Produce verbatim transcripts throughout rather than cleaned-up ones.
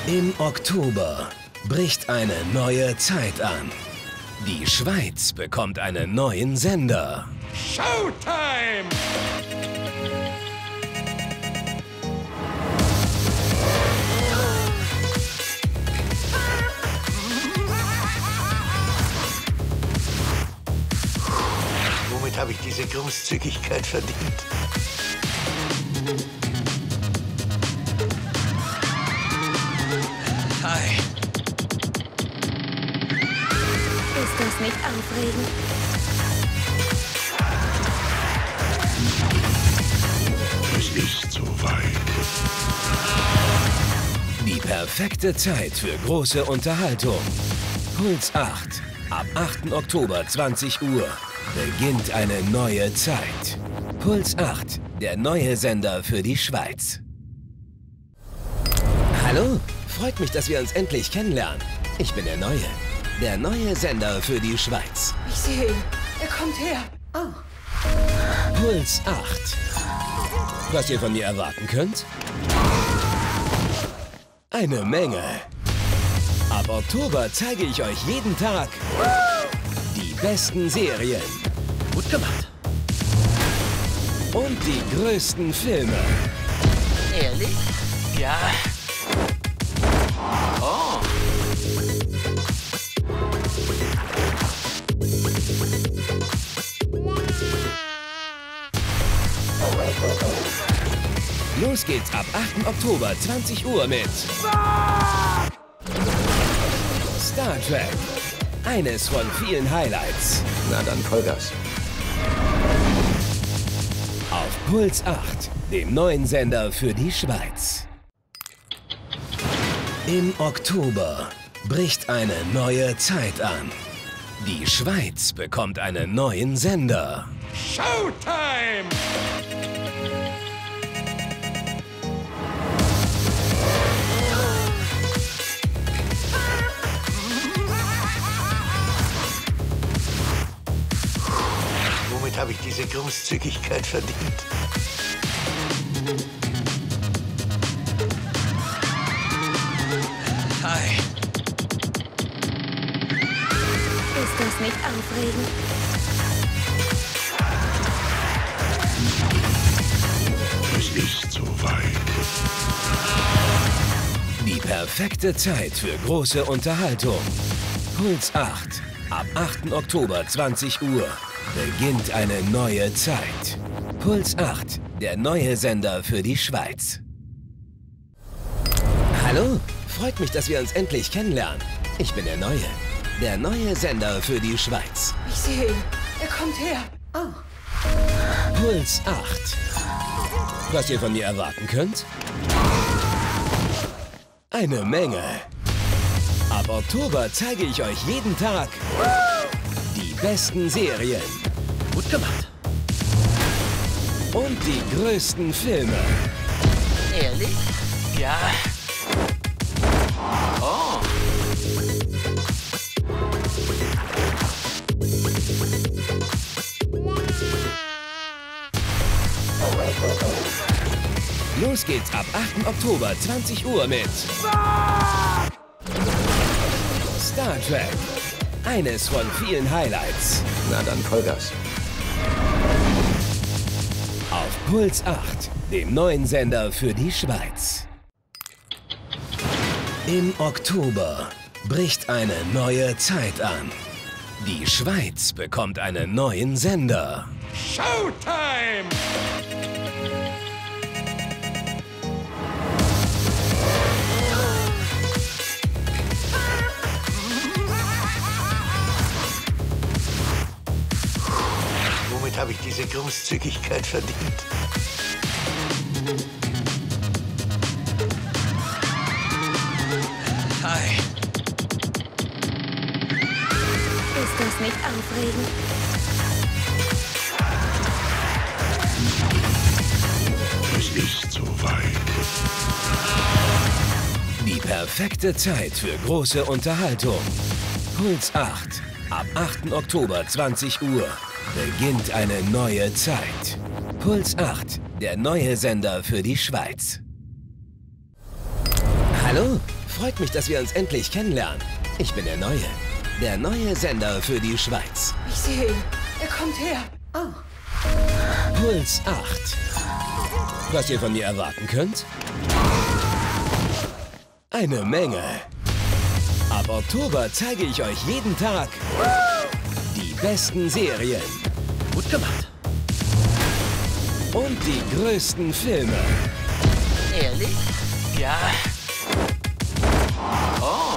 Im Oktober bricht eine neue Zeit an. Die Schweiz bekommt einen neuen Sender. Showtime! Womit habe ich diese Großzügigkeit verdient? Hi. Ist das nicht aufregend? Es ist soweit. Die perfekte Zeit für große Unterhaltung. Puls acht. Ab achten Oktober zwanzig Uhr beginnt eine neue Zeit. Puls acht, der neue Sender für die Schweiz. Hallo, freut mich, dass wir uns endlich kennenlernen. Ich bin der Neue. Der neue Sender für die Schweiz. Ich sehe ihn. Er kommt her. Oh. Puls acht. Was ihr von mir erwarten könnt? Eine Menge. Ab Oktober zeige ich euch jeden Tag die besten Serien. Gut gemacht. Und die größten Filme. Ehrlich? Ja. Oh. Los geht's ab achten Oktober zwanzig Uhr mit Star Trek. Eines von vielen Highlights. Na dann Vollgas. Auf Puls acht, dem neuen Sender für die Schweiz. Im Oktober bricht eine neue Zeit an. Die Schweiz bekommt einen neuen Sender. Showtime! Womit habe ich diese Großzügigkeit verdient? Hi. Ist das nicht aufregend? Es ist soweit. Die perfekte Zeit für große Unterhaltung. Puls acht. Ab achten Oktober zwanzig Uhr beginnt eine neue Zeit. Puls acht, der neue Sender für die Schweiz. Hallo, freut mich, dass wir uns endlich kennenlernen. Ich bin der Neue. Der neue Sender für die Schweiz. Ich sehe ihn. Er kommt her. Oh. Puls acht. Was ihr von mir erwarten könnt? Eine Menge. Ab Oktober zeige ich euch jeden Tag die besten Serien. Gut gemacht. Und die größten Filme. Ehrlich? Ja. Oh. Los geht's ab achten Oktober zwanzig Uhr mit Star Trek. Eines von vielen Highlights. Na dann Vollgas. Auf Puls acht, dem neuen Sender für die Schweiz. Im Oktober bricht eine neue Zeit an. Die Schweiz bekommt einen neuen Sender. Showtime! Womit habe ich diese Großzügigkeit verdient? Hi. Ist das nicht aufregend? Es ist soweit. Die perfekte Zeit für große Unterhaltung. Puls acht. Ab achten Oktober zwanzig Uhr beginnt eine neue Zeit. Puls acht, der neue Sender für die Schweiz. Hallo, freut mich, dass wir uns endlich kennenlernen. Ich bin der Neue. Der neue Sender für die Schweiz. Ich sehe ihn. Er kommt her. Oh. Puls acht. Was ihr von mir erwarten könnt? Eine Menge. Ab Oktober zeige ich euch jeden Tag die besten Serien. Gut gemacht. Und die größten Filme. Ehrlich? Ja. Oh.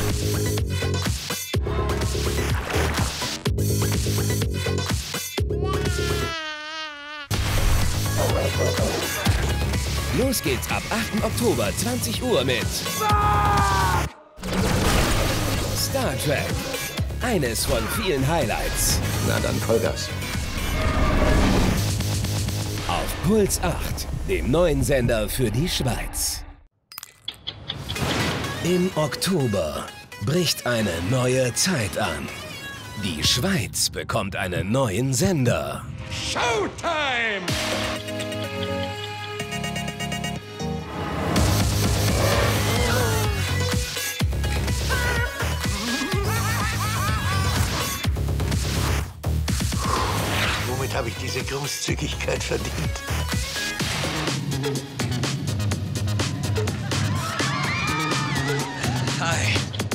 Los geht's ab achten Oktober, zwanzig Uhr mit Star Trek. Eines von vielen Highlights. Na dann Vollgas. Auf Puls acht, dem neuen Sender für die Schweiz. Im Oktober bricht eine neue Zeit an. Die Schweiz bekommt einen neuen Sender. Showtime! Womit habe ich diese Großzügigkeit verdient? Hi.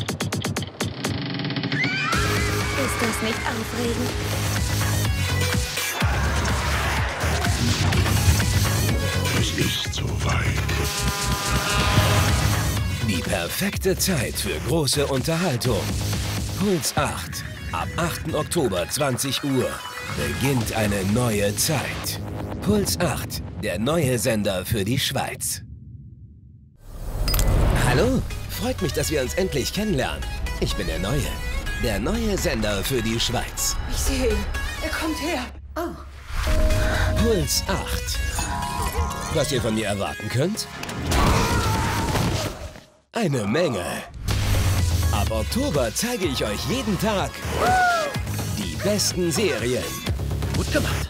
Ist das nicht aufregend? Es ist soweit. Die perfekte Zeit für große Unterhaltung. Puls acht. Ab achten Oktober, zwanzig Uhr. Beginnt eine neue Zeit. Puls acht. Der neue Sender für die Schweiz. Hallo. Freut mich, dass wir uns endlich kennenlernen. Ich bin der Neue. Der neue Sender für die Schweiz. Ich sehe ihn. Er kommt her. Oh. Puls acht. Was ihr von mir erwarten könnt? Eine Menge. Ab Oktober zeige ich euch jeden Tag die besten Serien. Gut gemacht.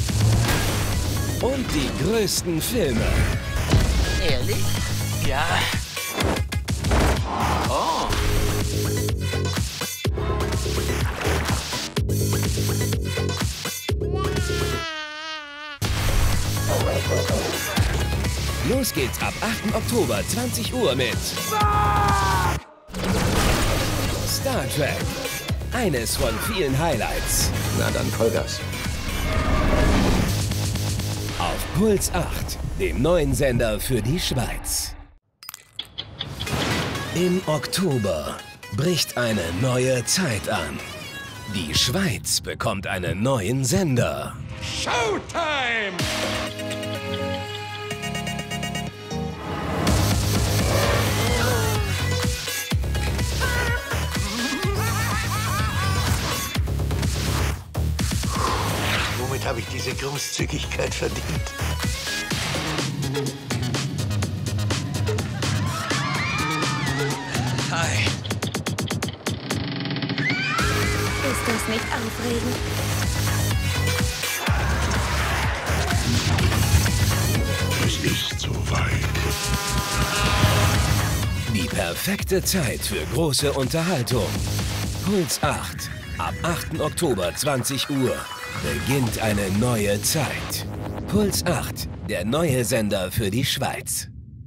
Und die größten Filme. Ehrlich? Ja. Oh. Los geht's ab achten Oktober, zwanzig Uhr mit Star Trek. Eines von vielen Highlights. Na dann Vollgas. Auf Puls acht, dem neuen Sender für die Schweiz. Im Oktober bricht eine neue Zeit an. Die Schweiz bekommt einen neuen Sender. Showtime! Womit habe ich diese Großzügigkeit verdient? Hi. Ist das nicht aufregend? Es ist soweit. Die perfekte Zeit für große Unterhaltung. Puls acht. Ab achten Oktober, zwanzig Uhr. Beginnt eine neue Zeit. Puls acht. Der neue Sender für die Schweiz.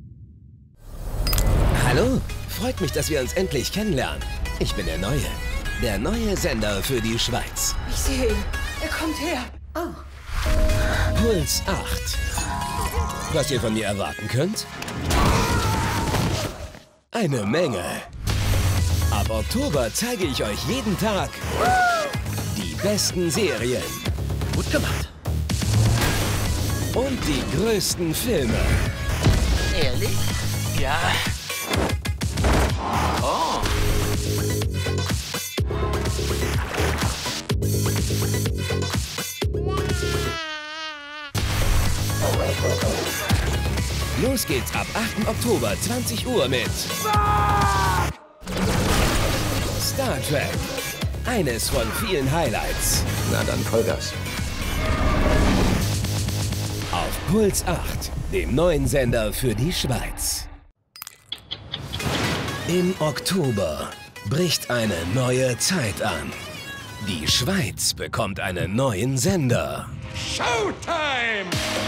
Hallo. Freut mich, dass wir uns endlich kennenlernen. Ich bin der Neue. Der neue Sender für die Schweiz. Ich sehe ihn. Er kommt her. Oh. Puls acht. Was ihr von mir erwarten könnt? Eine Menge. Ab Oktober zeige ich euch jeden Tag die besten Serien. Gut gemacht. Und die größten Filme. Ehrlich? Ja. Oh. Los geht's ab achten Oktober, zwanzig Uhr mit Star Trek. Eines von vielen Highlights. Na dann Vollgas. Auf Puls acht, dem neuen Sender für die Schweiz. Im Oktober bricht eine neue Zeit an. Die Schweiz bekommt einen neuen Sender. Showtime!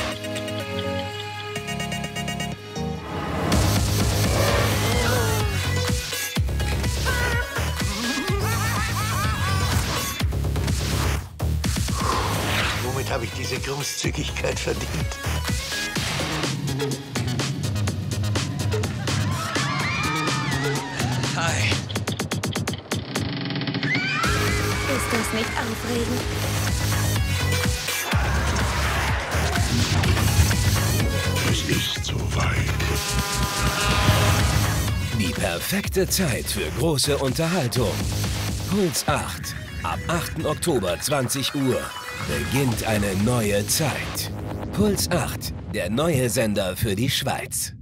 Womit habe ich diese Großzügigkeit verdient? Hi. Ist das nicht aufregend? Es ist soweit. Die perfekte Zeit für große Unterhaltung. Puls acht. Ab achten Oktober zwanzig Uhr beginnt eine neue Zeit. Puls acht, der neue Sender für die Schweiz.